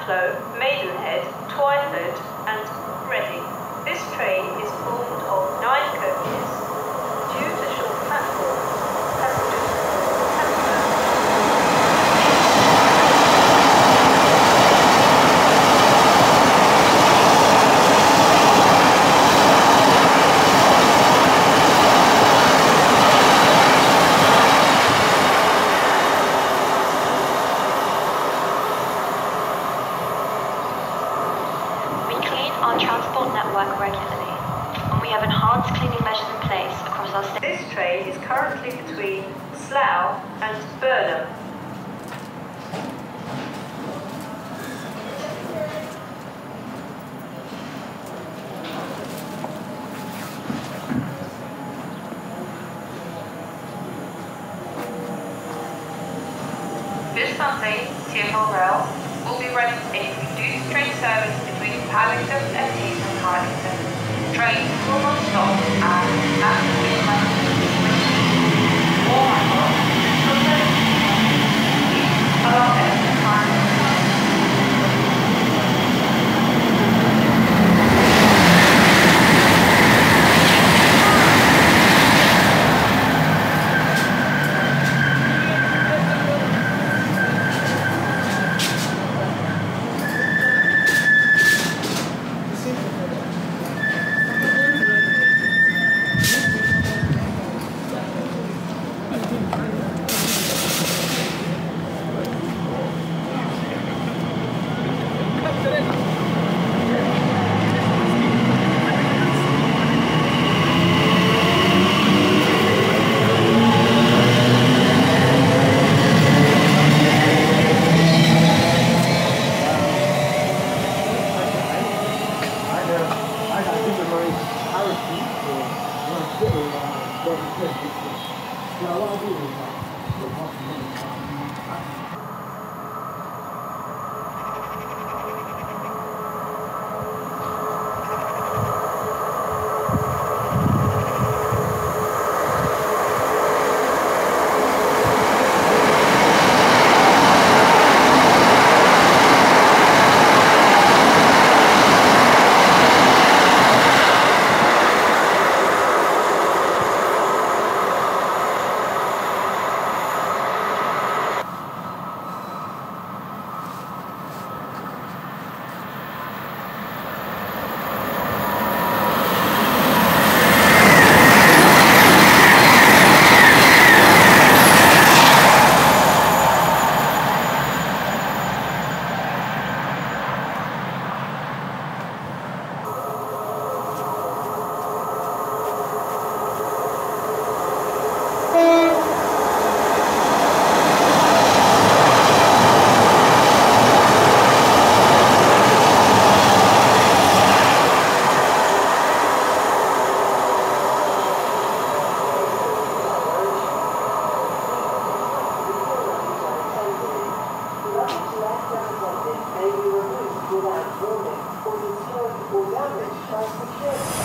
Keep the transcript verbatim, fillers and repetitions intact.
Ludlow, Maidenhead, Twyford and Reading. This train is formed of nine coaches. Due to short platforms, passengers will transfer. Our transport network regularly, and we have enhanced cleaning measures in place across our state. This train is currently between Slough and Burnham. This Sunday, T F L Rail will be running a reduced train service between Paddington and East Harlington. Trains will not stop at National Midland, or Michael, Please allow extra time. Without warning or disturbed or damaged by security.